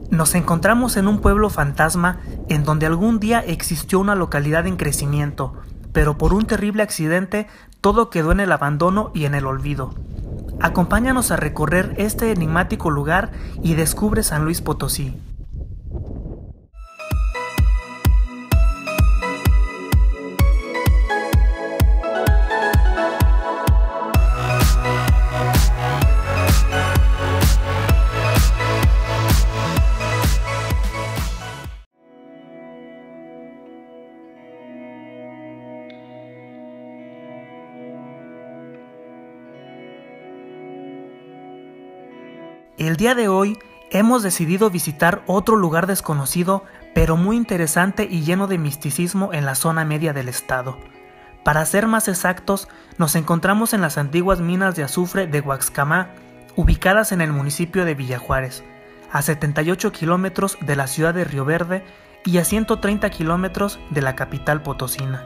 Nos encontramos en un pueblo fantasma en donde algún día existió una localidad en crecimiento, pero por un terrible accidente todo quedó en el abandono y en el olvido. Acompáñanos a recorrer este enigmático lugar y descubre San Luis Potosí. El día de hoy hemos decidido visitar otro lugar desconocido, pero muy interesante y lleno de misticismo en la zona media del estado. Para ser más exactos, nos encontramos en las antiguas minas de azufre de Huaxcamá, ubicadas en el municipio de Villa Juárez, a 78 kilómetros de la ciudad de Río Verde y a 130 kilómetros de la capital potosina.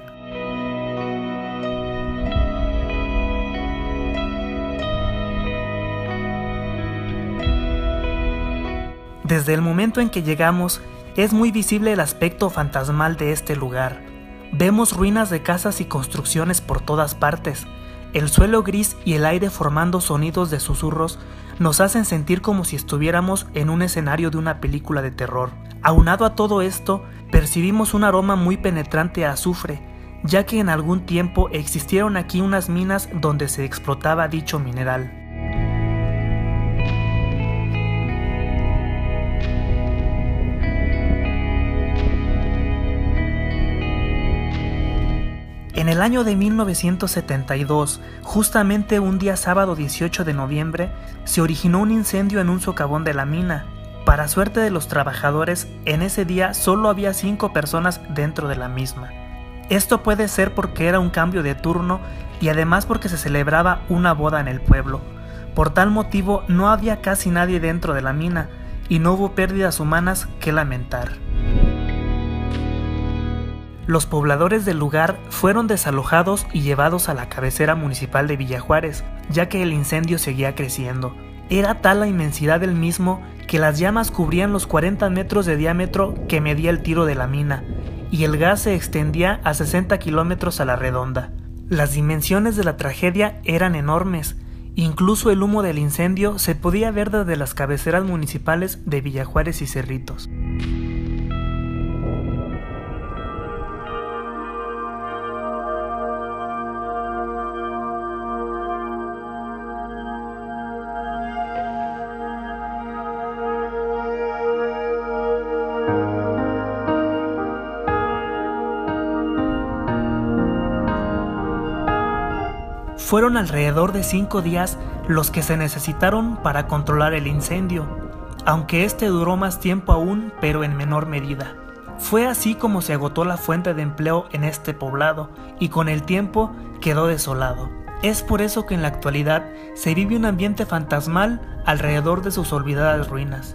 Desde el momento en que llegamos, es muy visible el aspecto fantasmal de este lugar. Vemos ruinas de casas y construcciones por todas partes. El suelo gris y el aire formando sonidos de susurros nos hacen sentir como si estuviéramos en un escenario de una película de terror. Aunado a todo esto, percibimos un aroma muy penetrante a azufre, ya que en algún tiempo existieron aquí unas minas donde se explotaba dicho mineral. En el año de 1972, justamente un día sábado 18 de noviembre, se originó un incendio en un socavón de la mina. Para suerte de los trabajadores, en ese día solo había 5 personas dentro de la misma. Esto puede ser porque era un cambio de turno y además porque se celebraba una boda en el pueblo. Por tal motivo no había casi nadie dentro de la mina y no hubo pérdidas humanas que lamentar. Los pobladores del lugar fueron desalojados y llevados a la cabecera municipal de Villa Juárez, ya que el incendio seguía creciendo. Era tal la inmensidad del mismo que las llamas cubrían los 40 metros de diámetro que medía el tiro de la mina, y el gas se extendía a 60 kilómetros a la redonda. Las dimensiones de la tragedia eran enormes, incluso el humo del incendio se podía ver desde las cabeceras municipales de Villa Juárez y Cerritos. Fueron alrededor de 5 días los que se necesitaron para controlar el incendio, aunque este duró más tiempo aún, pero en menor medida. Fue así como se agotó la fuente de empleo en este poblado y con el tiempo quedó desolado. Es por eso que en la actualidad se vive un ambiente fantasmal alrededor de sus olvidadas ruinas.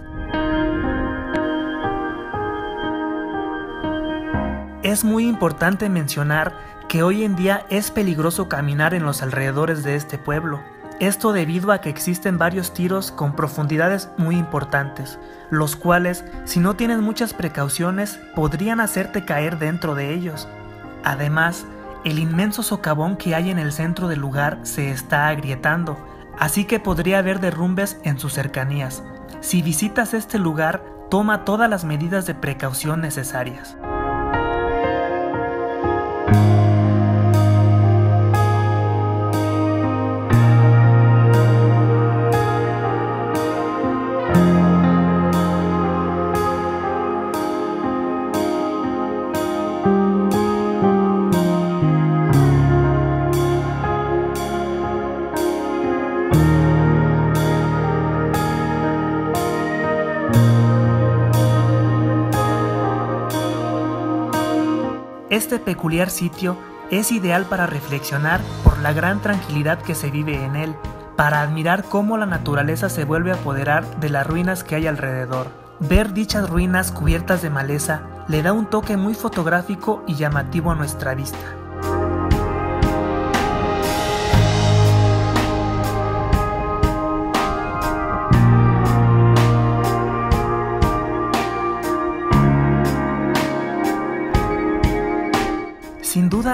Es muy importante mencionar que hoy en día es peligroso caminar en los alrededores de este pueblo. Esto debido a que existen varios tiros con profundidades muy importantes, los cuales, si no tienes muchas precauciones, podrían hacerte caer dentro de ellos. Además, el inmenso socavón que hay en el centro del lugar se está agrietando, así que podría haber derrumbes en sus cercanías. Si visitas este lugar, toma todas las medidas de precaución necesarias. Este peculiar sitio es ideal para reflexionar por la gran tranquilidad que se vive en él, para admirar cómo la naturaleza se vuelve a apoderar de las ruinas que hay alrededor. Ver dichas ruinas cubiertas de maleza le da un toque muy fotográfico y llamativo a nuestra vista.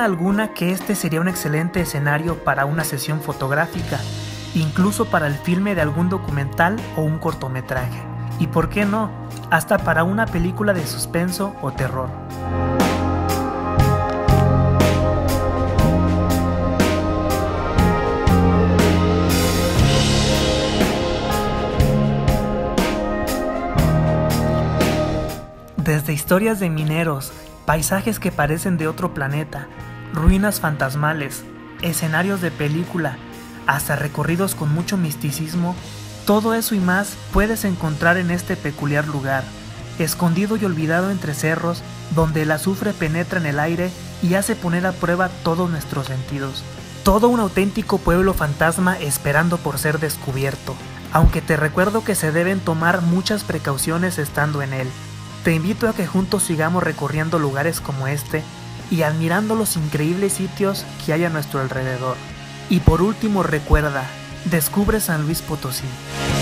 duda alguna que este sería un excelente escenario para una sesión fotográfica, incluso para el filme de algún documental o un cortometraje. Y por qué no, hasta para una película de suspenso o terror. Desde historias de mineros, paisajes que parecen de otro planeta, ruinas fantasmales, escenarios de película, hasta recorridos con mucho misticismo, todo eso y más puedes encontrar en este peculiar lugar, escondido y olvidado entre cerros, donde el azufre penetra en el aire y hace poner a prueba todos nuestros sentidos. Todo un auténtico pueblo fantasma esperando por ser descubierto, aunque te recuerdo que se deben tomar muchas precauciones estando en él. Te invito a que juntos sigamos recorriendo lugares como este y admirando los increíbles sitios que hay a nuestro alrededor. Y por último recuerda, descubre San Luis Potosí.